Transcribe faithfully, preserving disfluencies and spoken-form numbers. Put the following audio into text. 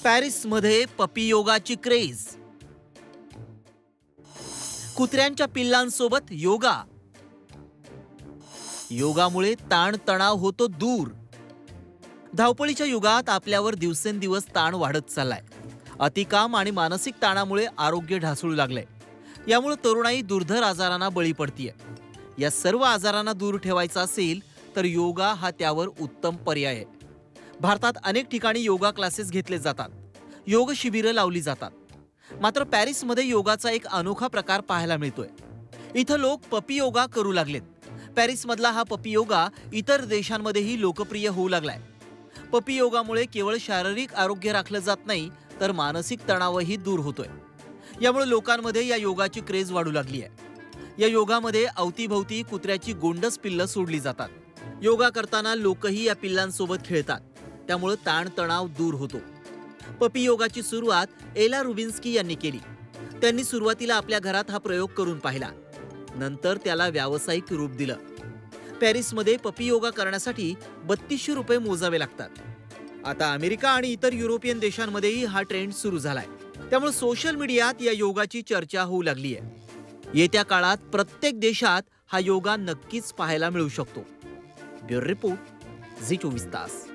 पॅरिसमध्ये पपी योगाची क्रेज, कुत्र्यांच्या पिल्लांसोबत योगा, योगामुळे ताण तणाव होतो दूर। धावपळीच्या युगात आपल्यावर दिवसेंदिवस ताण वाढत चाललाय। अतिकाम आणि मानसिक ताणामुळे आरोग्य ढासळू लागले। यामुळे तरुणाई दुर्धर आजारांना बळी पडतीये। या सर्व आजारांना दूर ठेवायचा असेल तर योगा हा त्यावर उत्तम पर्याय आहे। भारतात अनेक ठिकाणी योगा क्लासेस घेतले जातात, योग शिबिरं लावली जातात। मात्र पॅरिसमध्ये योगाचा एक अनोखा प्रकार पाहायला मिळतोय। इथं लोक पपी योगा करू लागलेत। पॅरिसमधला हा पपी योगा इतर देशांमध्येही लोकप्रिय होऊ लागलाय। पपी योगामुळे केवळ शारीरिक आरोग्य राखलं जात नाही, तर मानसिक तणावही दूर होतोय। यामुळे लोकांमध्ये या योगाची क्रेज वाढू लागली आहे। या योगामध्ये अवतीभवती कुत्र्याची गोंडस पिल्लं सोडली जातात। योगा करताना लोकही या पिल्लांसोबत खेळतात, त्यामुळे ताण तणाव दूर होतो। पपी योगाची सुरुवात एला रुबिन्स्की यांनी केली। त्यांनी सुरुवातीला आपल्या घरात हा प्रयोग करून पाहिला, नंतर त्याला व्यावसायिक रूप दिलं। पॅरिसमध्ये पपी योगा करण्यासाठी बत्तीसशे रुपये मोजावे लागतात। आता अमेरिका आणि इतर युरोपियन देशांमध्येही हा ट्रेंड सुरू झालाय। त्यामुळे सोशल मीडियात या योगाची चर्चा होऊ लागली आहे। येत्या काळात प्रत्येक देशात हा योगा नक्कीच पाहायला मिळू शकतो। ब्युरो रिपोर्ट, झी चोवीस तास।